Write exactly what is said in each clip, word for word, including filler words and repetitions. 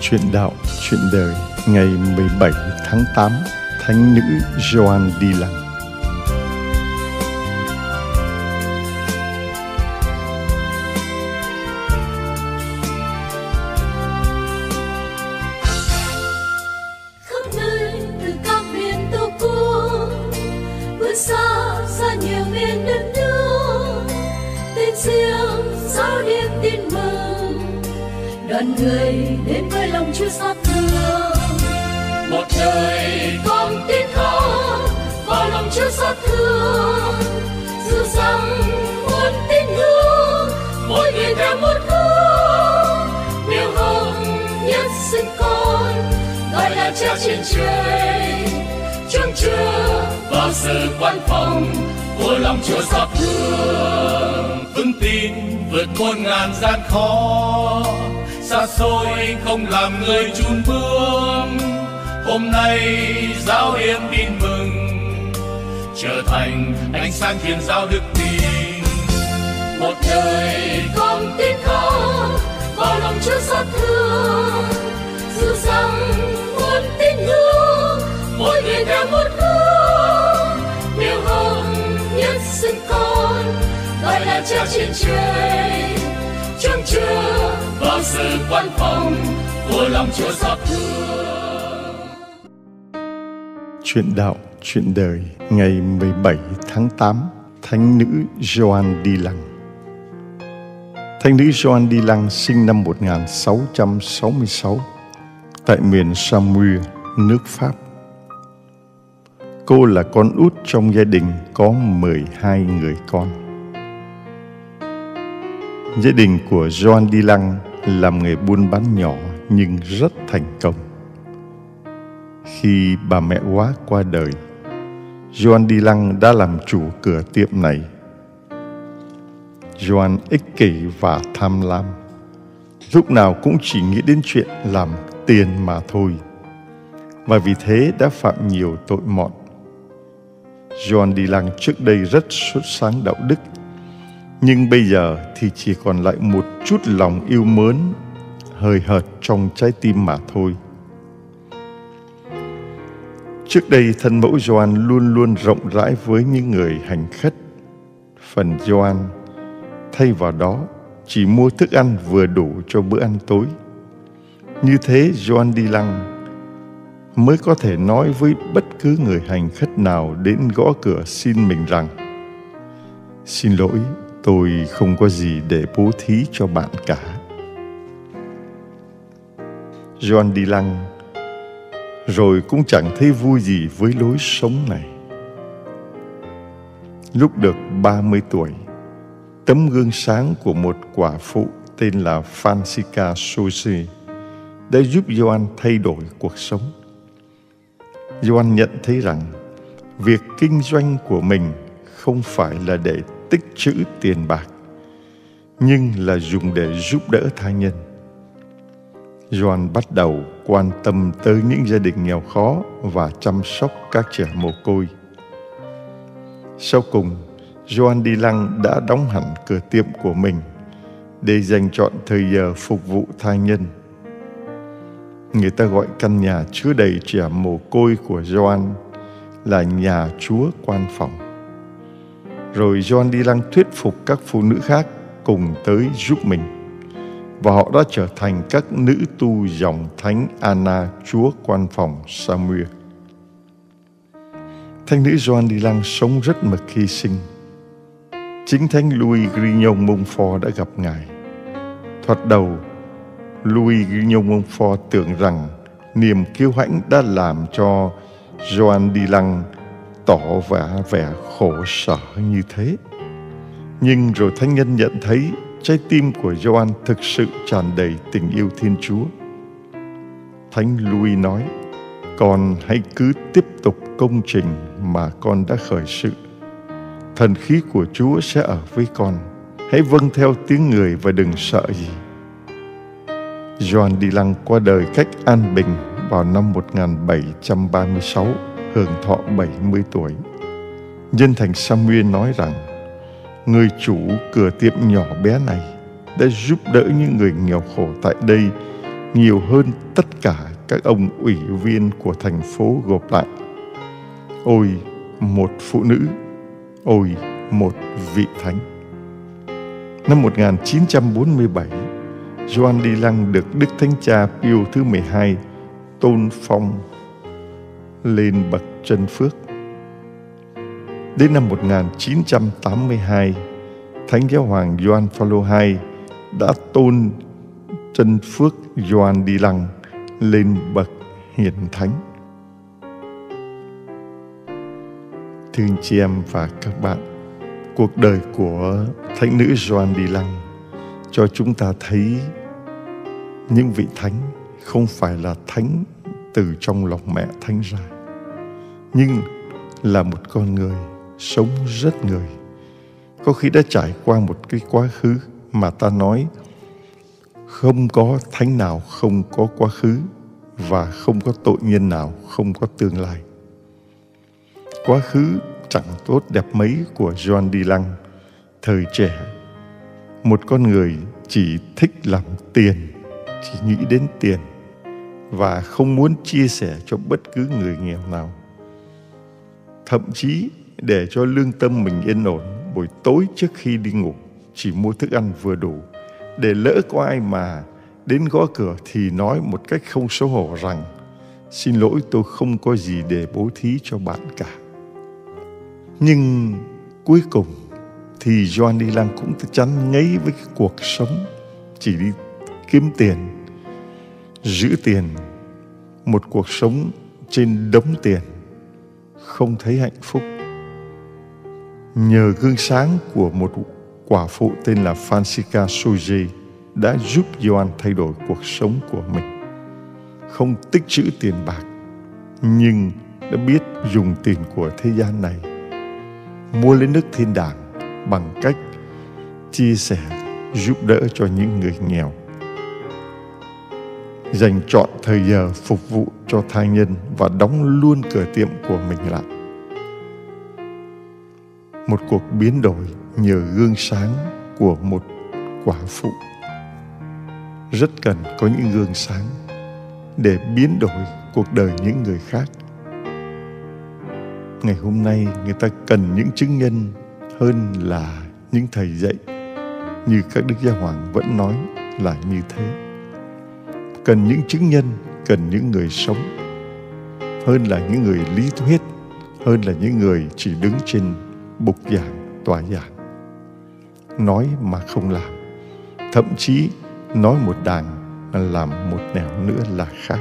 Chuyện đạo, chuyện đời, ngày mười bảy tháng tám, Thánh nữ Gioan đi Lăng. Khắp nơi từ các miền tổ quốc, vươn xa xa nhiều miền đất nước, tên riêng giáo điệp tin mừng, đoàn người đến với lòng Chúa xót thương. Một đời con tin khóc vào lòng Chúa xót thương, dù rằng một tín hữu mỗi người theo một hướng, điều hồng nhất sinh con gọi là Cha trên trời, trông chờ vào sự quan phòng của lòng Chúa xót thương. Vững tin vượt muôn ngàn gian khó, xa xôi không làm người chùn bước. Hôm nay giáo hiệp tin mừng, trở thành ánh sáng truyền giáo đức tin. Một đời con tin khóc vào lòng Chúa xót thương, dù rằng một tín hữu mỗi người theo một hướng, điều hồng nhất sinh con gọi là Cha trên trời, trông chờ vào sự quan phòng của lòng Chúa xót thương. Chuyện đạo, chuyện đời, ngày mười bảy tháng tám, Thánh nữ Gioan đi Lăng. Thánh nữ Gioan đi Lăng sinh năm một nghìn sáu trăm sáu mươi sáu tại miền Samuel, nước Pháp. Cô là con út trong gia đình có mười hai người con. Gia đình của Gioan đi Lăng làm nghề buôn bán nhỏ nhưng rất thành công. Khi bà mẹ quá qua đời, Gioan đi Lăng đã làm chủ cửa tiệm này. Gioan ích kỷ và tham lam, lúc nào cũng chỉ nghĩ đến chuyện làm tiền mà thôi, và vì thế đã phạm nhiều tội mọn. Gioan đi Lăng trước đây rất xuất sáng đạo đức, nhưng bây giờ thì chỉ còn lại một chút lòng yêu mến hời hợt trong trái tim mà thôi. Trước đây thân mẫu Gioan luôn luôn rộng rãi với những người hành khất. Phần Gioan thay vào đó chỉ mua thức ăn vừa đủ cho bữa ăn tối. Như thế Gioan đi Lăng mới có thể nói với bất cứ người hành khất nào đến gõ cửa xin mình rằng: "Xin lỗi, tôi không có gì để bố thí cho bạn cả." Gioan đi Lăng rồi cũng chẳng thấy vui gì với lối sống này. Lúc được ba mươi tuổi, tấm gương sáng của một quả phụ tên là Francisca Sosi đã giúp Gioan thay đổi cuộc sống. Gioan nhận thấy rằng việc kinh doanh của mình không phải là để tích trữ tiền bạc, nhưng là dùng để giúp đỡ tha nhân. Gioan bắt đầu quan tâm tới những gia đình nghèo khó và chăm sóc các trẻ mồ côi. Sau cùng, Gioan đi Lăng đã đóng hẳn cửa tiệm của mình để dành trọn thời giờ phục vụ tha nhân. Người ta gọi căn nhà chứa đầy trẻ mồ côi của Gioan là nhà Chúa Quan Phòng. Rồi Gioan đi Lăng thuyết phục các phụ nữ khác cùng tới giúp mình, và họ đã trở thành các nữ tu dòng Thánh Anna Chúa Quan Phòng Samuel. Thánh nữ Gioan đi Lăng sống rất mực hy sinh. Chính Thánh Louis Grignon Montfort đã gặp Ngài. Thoạt đầu, Louis Grignon Montfort tưởng rằng niềm kiêu hãnh đã làm cho Gioan đi Lăng tỏ vẻ vẻ khổ sở như thế. Nhưng rồi thánh nhân nhận thấy trái tim của Gioan thực sự tràn đầy tình yêu Thiên Chúa. Thánh Louis nói: "Con hãy cứ tiếp tục công trình mà con đã khởi sự. Thần khí của Chúa sẽ ở với con. Hãy vâng theo tiếng người và đừng sợ gì." Gioan đi Lăng qua đời cách an bình vào năm một nghìn bảy trăm ba mươi sáu, hưởng thọ bảy mươi tuổi. Nhân thành Samuel nói rằng: "Người chủ cửa tiệm nhỏ bé này đã giúp đỡ những người nghèo khổ tại đây nhiều hơn tất cả các ông ủy viên của thành phố gộp lại. Ôi một phụ nữ, ôi một vị thánh. Năm một nghìn chín trăm bốn mươi bảy, Gioan đi Lăng được Đức Thánh Cha Pio thứ mười hai tôn phong lên bậc chân phước. Đến năm một nghìn chín trăm tám mươi hai, Thánh Giáo hoàng Gioan Phaolô đệ nhị đã tôn chân phước Gioan đi Lăng lên bậc hiển thánh. Thưa anh chị em và các bạn, cuộc đời của thánh nữ Gioan đi Lăng cho chúng ta thấy những vị thánh không phải là thánh từ trong lòng mẹ thánh ra, nhưng là một con người sống rất người, có khi đã trải qua một cái quá khứ mà ta nói không có thánh nào không có quá khứ và không có tội nhân nào không có tương lai. Quá khứ chẳng tốt đẹp mấy của Gioan đi Lăng. Thời trẻ, một con người chỉ thích làm tiền, chỉ nghĩ đến tiền và không muốn chia sẻ cho bất cứ người nghèo nào. Thậm chí để cho lương tâm mình yên ổn, buổi tối trước khi đi ngủ chỉ mua thức ăn vừa đủ, để lỡ có ai mà đến gõ cửa thì nói một cách không xấu hổ rằng xin lỗi, tôi không có gì để bố thí cho bạn cả. Nhưng cuối cùng thì Gioan đi Lăng cũng chán ngấy với cái cuộc sống chỉ đi kiếm tiền, giữ tiền, một cuộc sống trên đống tiền, không thấy hạnh phúc. Nhờ gương sáng của một quả phụ tên là Francisca Soje đã giúp Gioan thay đổi cuộc sống của mình. Không tích trữ tiền bạc, nhưng đã biết dùng tiền của thế gian này mua lên nước thiên đàng bằng cách chia sẻ, giúp đỡ cho những người nghèo, dành trọn thời giờ phục vụ cho tha nhân và đóng luôn cửa tiệm của mình lại. Một cuộc biến đổi nhờ gương sáng của một quả phụ. Rất cần có những gương sáng để biến đổi cuộc đời những người khác. Ngày hôm nay người ta cần những chứng nhân hơn là những thầy dạy, như các Đức Giáo Hoàng vẫn nói là như thế. Cần những chứng nhân, cần những người sống hơn là những người lý thuyết, hơn là những người chỉ đứng trên bục giảng, tòa giảng, nói mà không làm, thậm chí nói một đàng làm một nẻo nữa là khác.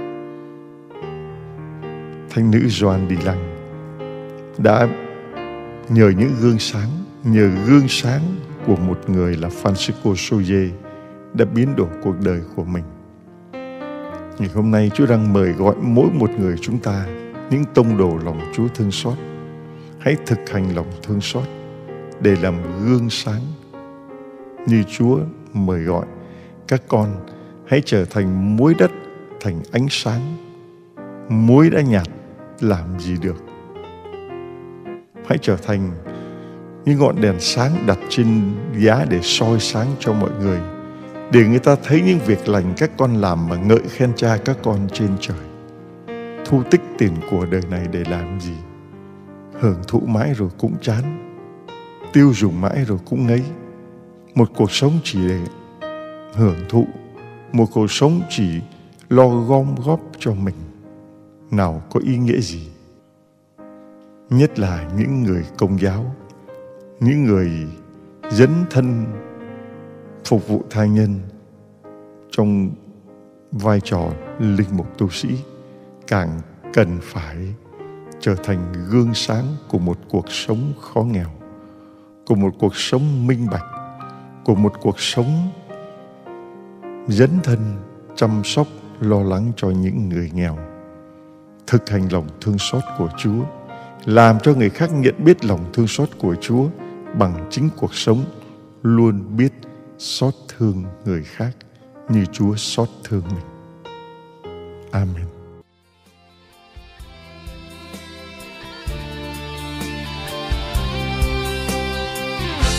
Thánh nữ Gioan đi Lăng đã nhờ những gương sáng, nhờ gương sáng của một người là Francisco Soje đã biến đổi cuộc đời của mình. Ngày hôm nay Chúa đang mời gọi mỗi một người chúng ta, những tông đồ lòng Chúa thương xót, hãy thực hành lòng thương xót để làm gương sáng như Chúa mời gọi các con. Hãy trở thành muối đất, thành ánh sáng. Muối đã nhạt làm gì được? Hãy trở thành những ngọn đèn sáng đặt trên giá để soi sáng cho mọi người, để người ta thấy những việc lành các con làm mà ngợi khen Cha các con trên trời. Thu tích tiền của đời này để làm gì? Hưởng thụ mãi rồi cũng chán, tiêu dùng mãi rồi cũng ngấy. Một cuộc sống chỉ để hưởng thụ, một cuộc sống chỉ lo gom góp cho mình, nào có ý nghĩa gì? Nhất là những người Công giáo, những người dấn thân phục vụ tha nhân trong vai trò linh mục tu sĩ, càng cần phải trở thành gương sáng của một cuộc sống khó nghèo, của một cuộc sống minh bạch, của một cuộc sống dấn thân chăm sóc lo lắng cho những người nghèo. Thực hành lòng thương xót của Chúa, làm cho người khác nhận biết lòng thương xót của Chúa bằng chính cuộc sống luôn biết xót thương người khác như Chúa xót thương mình. Amen.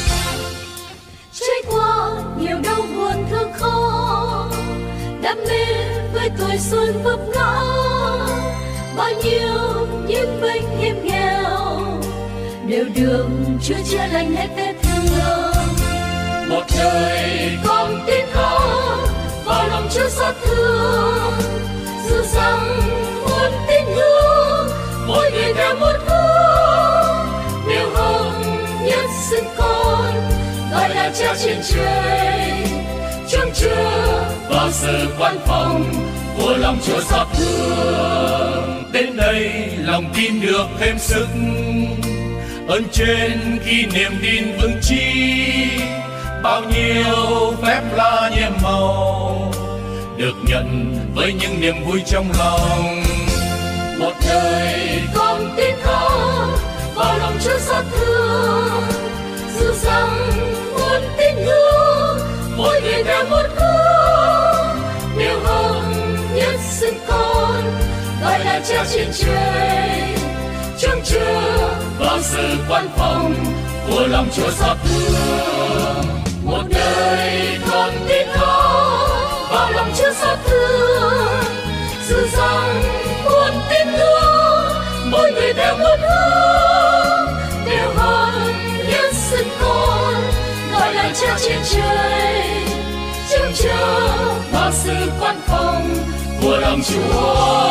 Trải qua nhiều đau buồn thương khó, đam mê tuổi xuân vấp ngã, bao nhiêu những bệnh hiểm nghèo đều được Chúa chữa lành hết vết thương. Một đời con tin khóc vào lòng Chúa xót thương, dù rằng muốn tin hướng mỗi người theo một hướng, điều hồng nhất sinh con gọi là Cha trên trời, trông chờ vào sự quan phòng của lòng Chúa xót thương. Đến đây lòng tin được thêm sức, ơn trên khi niềm tin vững chí, bao nhiêu phép lạ nhiệm màu được nhận với những niềm vui trong lòng. Một đời con tin khóc vào lòng Chúa xót thương, dù rằng muốn tin hướng mỗi người theo một hướng, điều hồng nhất sinh con gọi là Cha trên trời, trông chờ vào sự quan phòng của lòng Chúa xót thương. Một đời con tin khóc vào lòng Chúa xót thương, dù rằng muốn tin hướng mỗi người theo một hướng, điều hồng nhất sinh con gọi là Cha trên trời, trông chờ vào sự quan phòng của lòng Chúa